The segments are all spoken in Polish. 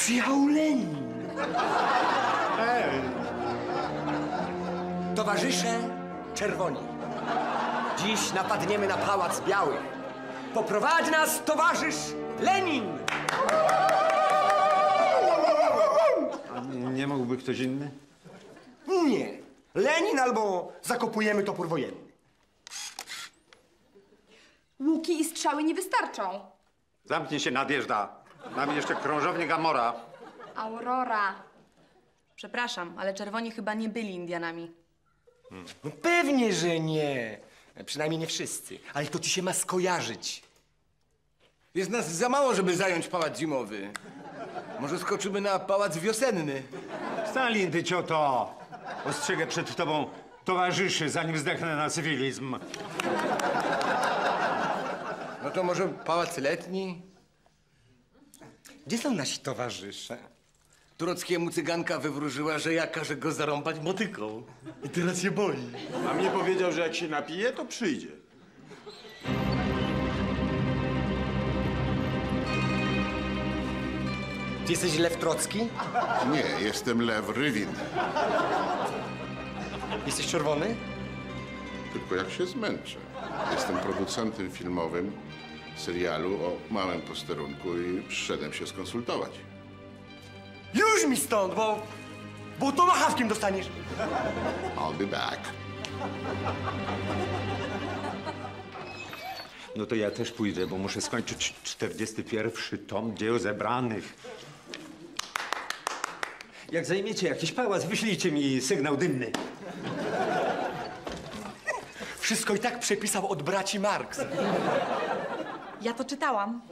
Przyjechał Lenin. Towarzysze czerwoni, dziś napadniemy na Pałac Biały. Poprowadzi nas towarzysz Lenin. A nie mógłby ktoś inny? Nie. Lenin albo zakopujemy topór wojenny. Łuki i strzały nie wystarczą. Zamknij się, nadjeżdża. Mamy jeszcze krążownię Gamora. Aurora. Przepraszam, ale czerwoni chyba nie byli Indianami. No pewnie, że nie. Przynajmniej nie wszyscy. Ale to ci się ma skojarzyć. Jest nas za mało, żeby zająć pałac zimowy. Może skoczymy na pałac wiosenny. Stalin, ty cioto! Ostrzegę przed tobą towarzyszy, zanim zdechnę na cywilizm. No to może pałac letni? Gdzie są nasi towarzysze? Turockiemu cyganka wywróżyła, że ja każę go zarąbać motyką. I teraz się boi. A mnie powiedział, że jak się napije, to przyjdzie. Ty jesteś Lew Trocki? Nie, jestem Lew Rywin. Jesteś czerwony? Tylko jak się zmęczę. Jestem producentem filmowym serialu o małym posterunku i przyszedłem się skonsultować. Już mi stąd, bo to machawkiem dostaniesz. I'll be back. No to ja też pójdę, bo muszę skończyć 41. tom dzieł zebranych. Jak zajmiecie jakiś pałac, wyślijcie mi sygnał dymny. Wszystko i tak przepisał od braci Marx. Ja to czytałam.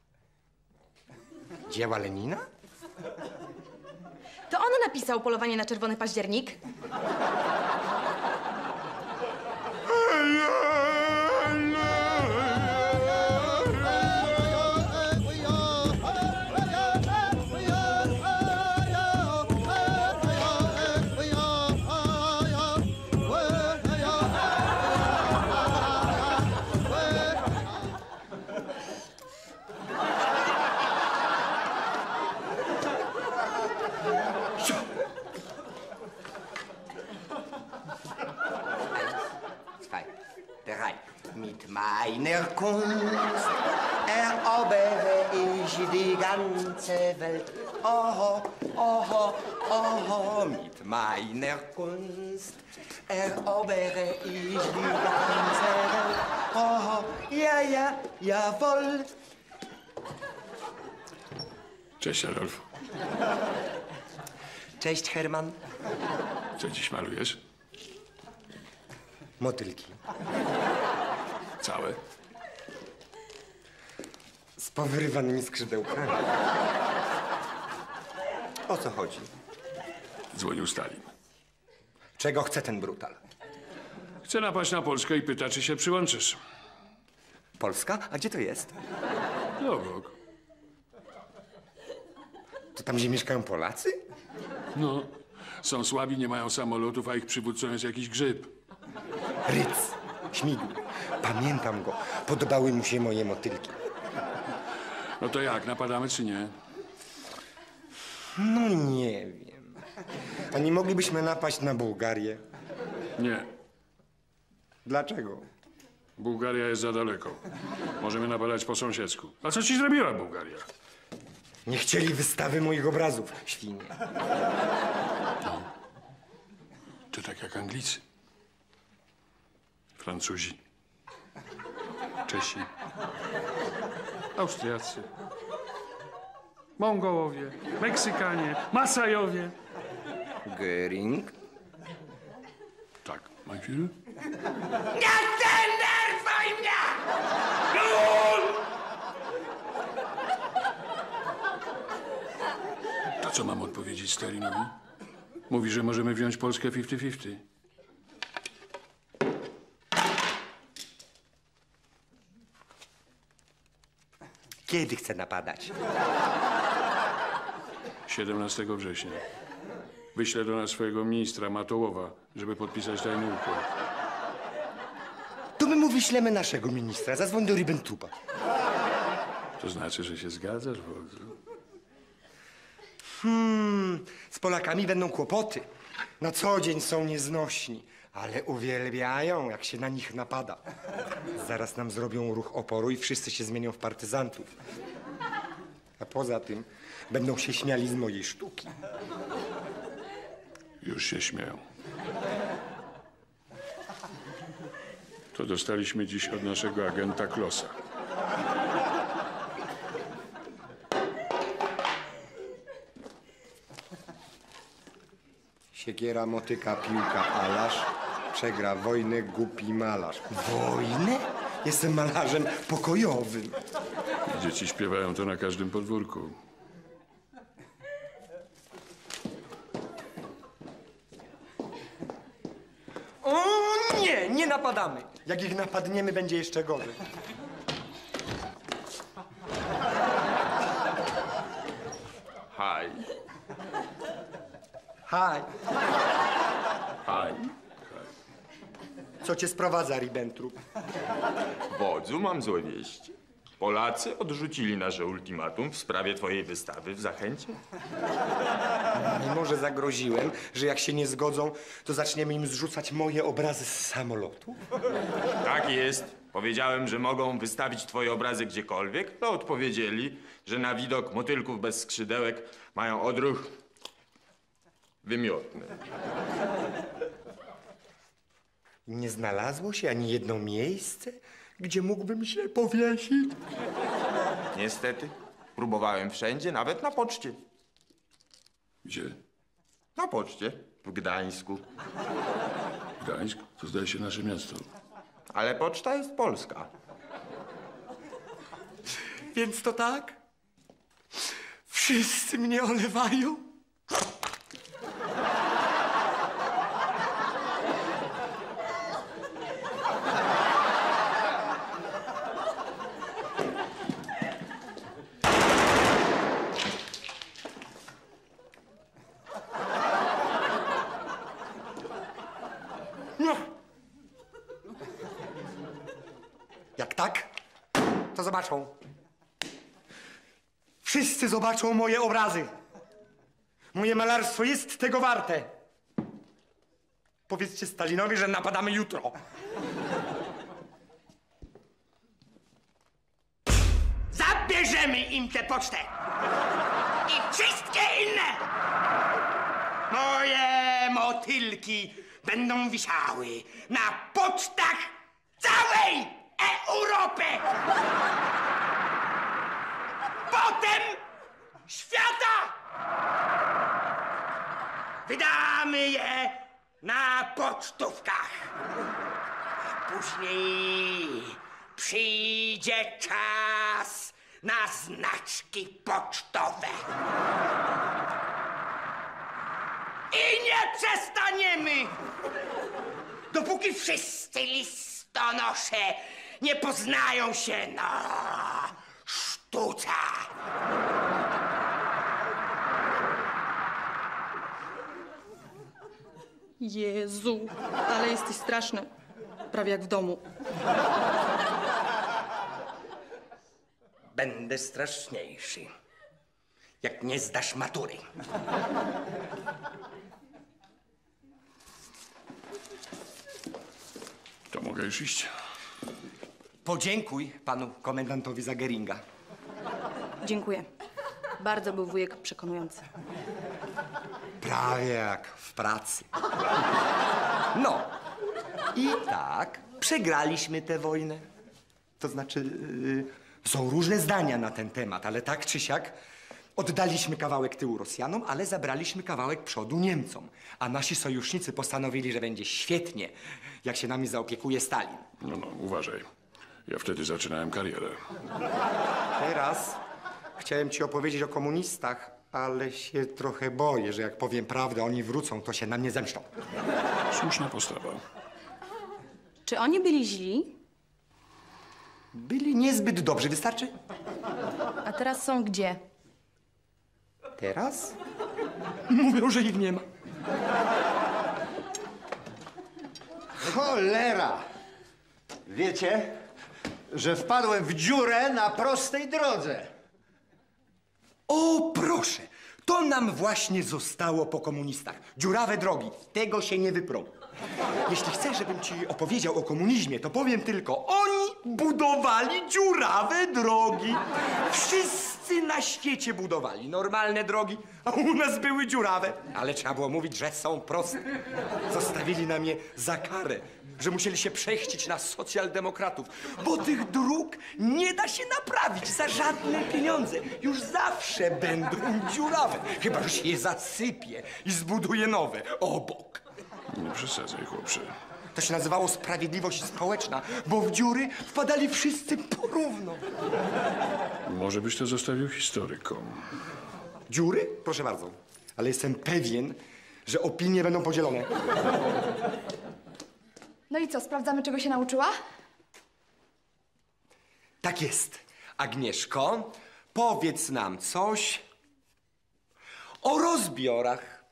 Dzieła Lenina? To on napisał Polowanie na czerwony październik. Mit meiner Kunst erobere ich die ganze Welt. Oh, oh, oh, mit meiner Kunst erobere ich die ganze Welt. Oh, ja, ja, jawohl. Cześć, Adolf. Cześć, Herman. Co dziś malujesz? Motylki. Całe? Z powyrywanymi skrzydełkami. O co chodzi? Dzwonił Stalin. Czego chce ten brutal? Chce napaść na Polskę i pyta, czy się przyłączysz. Polska? A gdzie to jest? No, obok. To tam, gdzie mieszkają Polacy? No. Są słabi, nie mają samolotów, a ich przywódcą jest jakiś grzyb. Ryc, śmigł. Pamiętam go. Podobały mu się moje motylki. No to jak, napadamy czy nie? No nie wiem. A nie moglibyśmy napaść na Bułgarię? Nie. Dlaczego? Bułgaria jest za daleko. Możemy napadać po sąsiedzku. A co ci zrobiła Bułgaria? Nie chcieli wystawy moich obrazów, świnie. To tak jak Anglicy. Francuzi. Czesi. Austriacy. Mongołowie. Meksykanie. Masajowie. Göring? Tak, mein Führer? Nie denerwuj mnie! To co mam odpowiedzieć Stalinowi? Mówi, że możemy wziąć Polskę 50-50. Kiedy chce napadać? 17 września. Wyślę do nas swojego ministra Matołowa, żeby podpisać tajny układ. To my mu wyślemy naszego ministra. Zadzwoń do Ribbentupa. To znaczy, że się zgadzasz, wodzu? Z Polakami będą kłopoty. Na co dzień są nieznośni, ale uwielbiają, jak się na nich napada. Zaraz nam zrobią ruch oporu i wszyscy się zmienią w partyzantów. A poza tym będą się śmiali z mojej sztuki. Już się śmieją. To dostaliśmy dziś od naszego agenta Klosa. Siekiera, motyka, piłka, alarz. Przegra wojnę głupi malarz. Wojnę? Jestem malarzem pokojowym. Dzieci śpiewają to na każdym podwórku. O nie, nie napadamy. Jak ich napadniemy, będzie jeszcze gorzej. Haj. Haj, Aj. co cię sprowadza, Ribbentrop? Wodzu, mam złe wieści. Polacy odrzucili nasze ultimatum w sprawie twojej wystawy w Zachęcie. Mimo że zagroziłem, że jak się nie zgodzą, to zaczniemy im zrzucać moje obrazy z samolotu. Tak jest. Powiedziałem, że mogą wystawić twoje obrazy gdziekolwiek, to odpowiedzieli, że na widok motylków bez skrzydełek mają odruch wymiotny. Nie znalazło się ani jedno miejsce, gdzie mógłbym się powiesić. Niestety, próbowałem wszędzie, nawet na poczcie. Gdzie? Na poczcie w Gdańsku. Gdańsk? To zdaje się nasze miasto. Ale poczta jest polska. Więc to tak? Wszyscy mnie olewają? No. Jak tak, to zobaczą. Wszyscy zobaczą moje obrazy. Moje malarstwo jest tego warte. Powiedzcie Stalinowi, że napadamy jutro. Zabierzemy im tę pocztę. I wszystkie inne. Moje motylki będą wisiały na pocztach całej Europy. Potem świata. Wydamy je na pocztówkach. Później przyjdzie czas na znaczki pocztowe. I nie przestaniemy, dopóki wszyscy listonosze nie poznają się na sztuce. Jezu, ale jesteś straszny. Prawie jak w domu. Będę straszniejszy, jak nie zdasz matury. To mogę już iść. Podziękuj panu komendantowi za Geringa. Dziękuję. Bardzo był wujek przekonujący. Prawie jak w pracy. No. I tak przegraliśmy tę wojnę. To znaczy, są różne zdania na ten temat, ale tak czy siak oddaliśmy kawałek tyłu Rosjanom, ale zabraliśmy kawałek przodu Niemcom. A nasi sojusznicy postanowili, że będzie świetnie, jak się nami zaopiekuje Stalin. No, uważaj. Ja wtedy zaczynałem karierę. Teraz chciałem ci opowiedzieć o komunistach, ale się trochę boję, że jak powiem prawdę, oni wrócą, to się na mnie zemszczą. Słuszna postawa. Czy oni byli źli? Byli niezbyt dobrzy, wystarczy? A teraz są gdzie? Teraz? Mówią, że ich nie ma. Cholera! Wiecie, że wpadłem w dziurę na prostej drodze. O, proszę! To nam właśnie zostało po komunistach. Dziurawe drogi. Tego się nie wyprą. Jeśli chcesz, żebym ci opowiedział o komunizmie, to powiem tylko, oni budowali dziurawe drogi. Wszyscy na świecie budowali normalne drogi, a u nas były dziurawe. Ale trzeba było mówić, że są proste. Zostawili nam je za karę, że musieli się prześcić na socjaldemokratów, bo tych dróg nie da się naprawić za żadne pieniądze. Już zawsze będą dziurawe, chyba że się je zasypie i zbuduje nowe obok. Nie przesadzaj, chłopcze. To się nazywało sprawiedliwość społeczna, bo w dziury wpadali wszyscy porówno. Może byś to zostawił historykom. Dziury? Proszę bardzo. Ale jestem pewien, że opinie będą podzielone. No i co, sprawdzamy, czego się nauczyła? Tak jest. Agnieszko, powiedz nam coś o rozbiorach.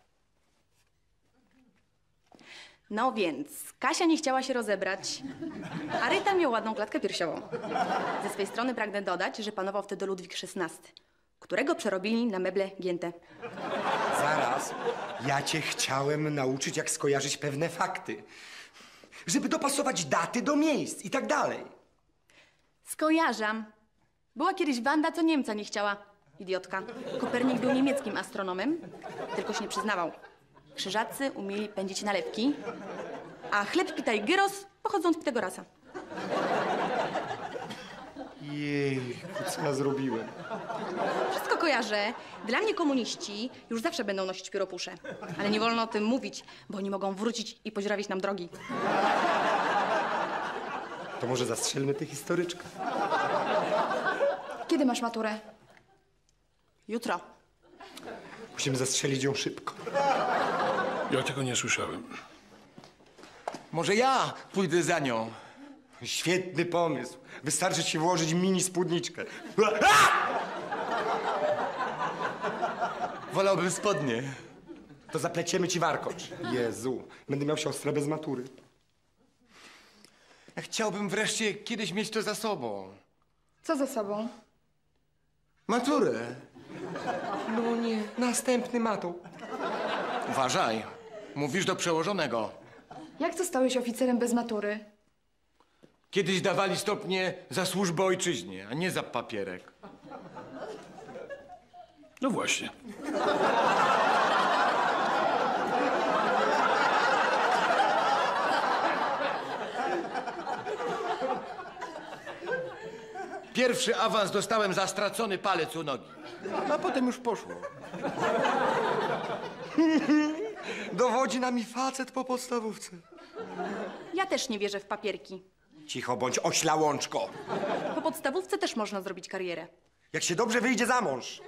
No więc, Kasia nie chciała się rozebrać, a Ryta miała ładną klatkę piersiową. Ze swej strony pragnę dodać, że panował wtedy Ludwik XVI, którego przerobili na meble gięte. Zaraz, ja cię chciałem nauczyć, jak skojarzyć pewne fakty. Żeby dopasować daty do miejsc i tak dalej. Skojarzam. Była kiedyś Wanda, co Niemca nie chciała. Idiotka. Kopernik był niemieckim astronomem, tylko się nie przyznawał. Krzyżacy umieli pędzić nalewki, a chleb pita i gyros pochodzą od Pitagorasa. Jejku, co ja zrobiłem? Wszystko kojarzę. Dla mnie komuniści już zawsze będą nosić pióropusze. Ale nie wolno o tym mówić, bo oni mogą wrócić i poźrawić nam drogi. To może zastrzelmy tę historyczkę? Kiedy masz maturę? Jutro. Musimy zastrzelić ją szybko. Ja tego nie słyszałem. Może ja pójdę za nią. Świetny pomysł. Wystarczy ci włożyć mini spódniczkę. Wolałbym spodnie. To zapleciemy ci warkocz. Jezu, będę miał siostrę bez matury. Ja chciałbym wreszcie kiedyś mieć to za sobą. Co ze sobą? Maturę. No nie, następny matą. Uważaj. Mówisz do przełożonego. Jak to stałeś oficerem bez matury? Kiedyś dawali stopnie za służbę ojczyźnie, a nie za papierek. No właśnie. Pierwszy awans dostałem za stracony palec u nogi. A potem już poszło. Dowodzi nami facet po podstawówce. Ja też nie wierzę w papierki. Cicho bądź, ośla łączko. Po podstawówce też można zrobić karierę. Jak się dobrze wyjdzie za mąż.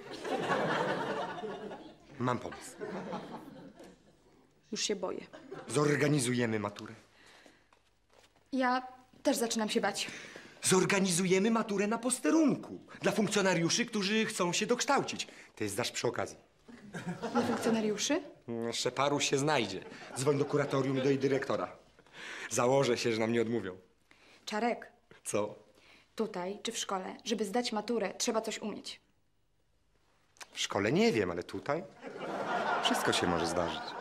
Mam pomysł. Już się boję. Zorganizujemy maturę. Ja też zaczynam się bać. Zorganizujemy maturę na posterunku. Dla funkcjonariuszy, którzy chcą się dokształcić. Ty zdasz przy okazji. Dla funkcjonariuszy? Jeszcze paru się znajdzie. Dzwoń do kuratorium i do jej dyrektora. Założę się, że nam nie odmówią. Czarek, Co? tutaj czy w szkole, żeby zdać maturę, trzeba coś umieć. W szkole nie wiem, ale tutaj wszystko się może zdarzyć.